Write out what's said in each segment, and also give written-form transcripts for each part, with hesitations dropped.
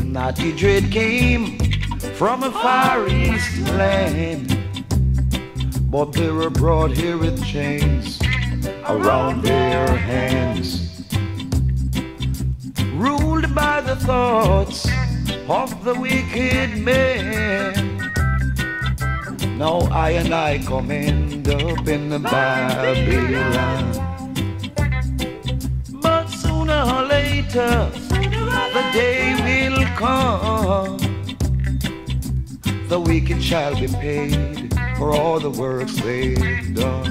Naughty dread came from a far east land, but they were brought here with chains around their hands, ruled by the thoughts of the wicked man. Now I and I come end up in the Babylon, but sooner or later the day will come, the wicked shall be paid for all the works they've done.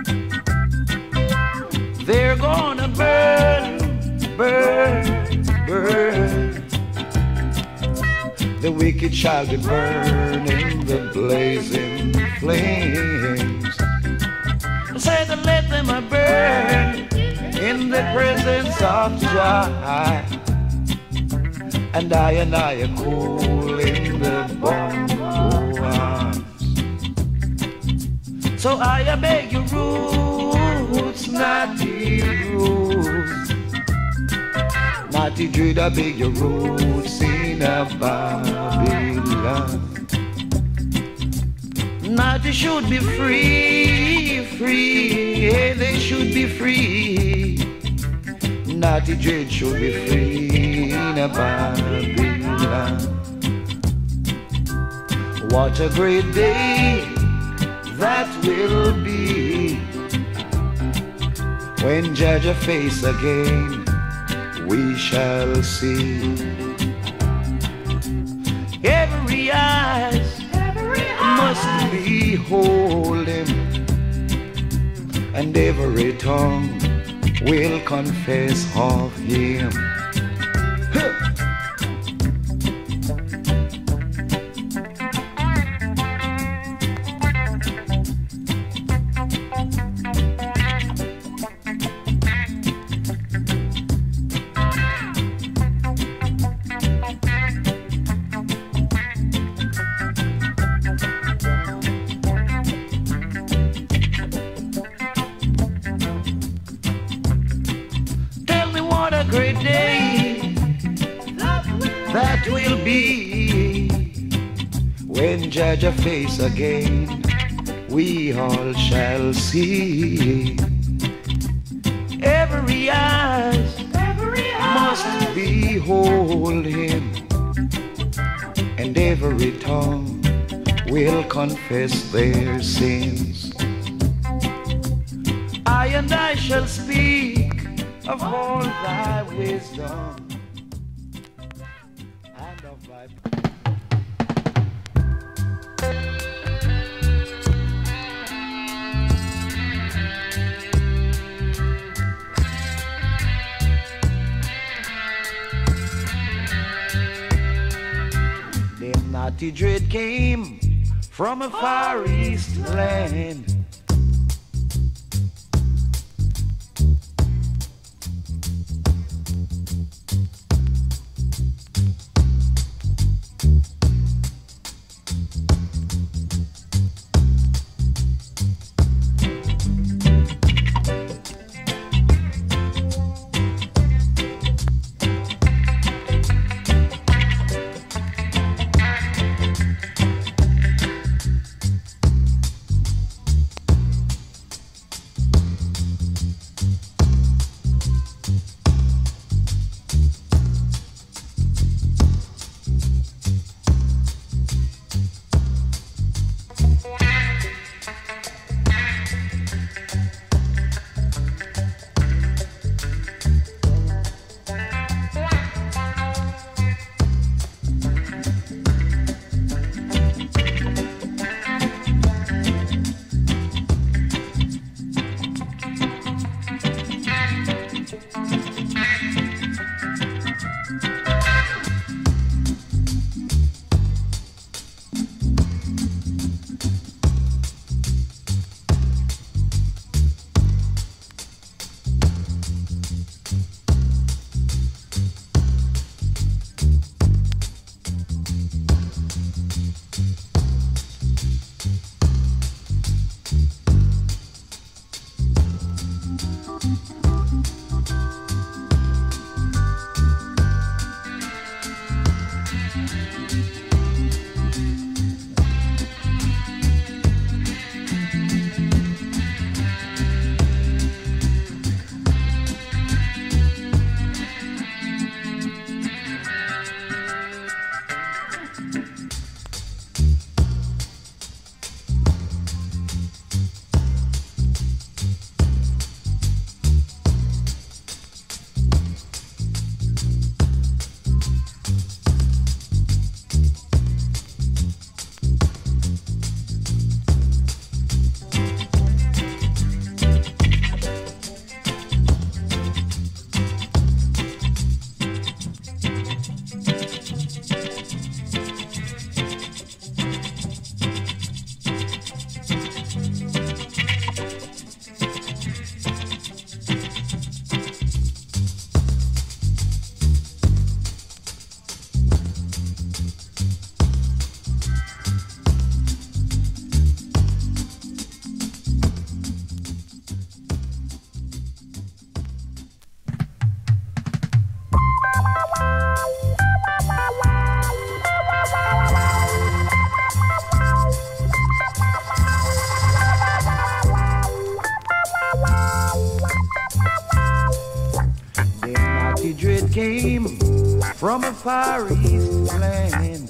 They're gonna burn, burn, burn. The wicked shall be burned in the blazing flames. Say that let them burn in the presence of Jah, and I are cool in the bongo arms. So I beg your roots, naughty roots, naughty dread, I beg your roots in a Babylon. Naughty should be free, free, yeah, they should be free. Naughty dread should be free in a Babylon. What a great day that will be when judge a face again we shall see. Every eyes must behold him, and every tongue will confess of him. Great day that will be when judge a face again we all shall see. Every eyes must behold him, and every tongue will confess their sins. I and I shall speak of all thy wisdom and of thy them naughty dread came from a far east land, from a far east land.